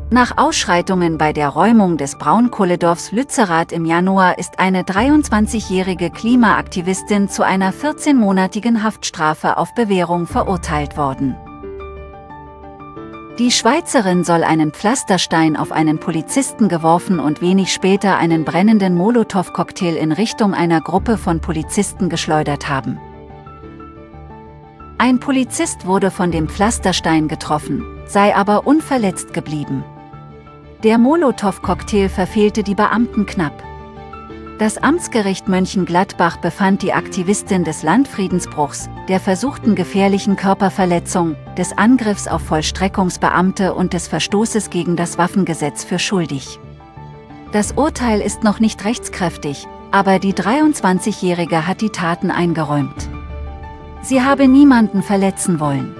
Nach Ausschreitungen bei der Räumung des Braunkohledorfs Lützerath im Januar ist eine 23-jährige Klimaaktivistin zu einer 14-monatigen Haftstrafe auf Bewährung verurteilt worden. Die Schweizerin soll einen Pflasterstein auf einen Polizisten geworfen und wenig später einen brennenden Molotow-Cocktail in Richtung einer Gruppe von Polizisten geschleudert haben. Ein Polizist wurde von dem Pflasterstein getroffen, sei aber unverletzt geblieben. Der Molotow-Cocktail verfehlte die Beamten knapp. Das Amtsgericht Mönchengladbach befand die Aktivistin des Landfriedensbruchs, der versuchten gefährlichen Körperverletzung, des Angriffs auf Vollstreckungsbeamte und des Verstoßes gegen das Waffengesetz für schuldig. Das Urteil ist noch nicht rechtskräftig, aber die 23-Jährige hat die Taten eingeräumt. Sie habe niemanden verletzen wollen.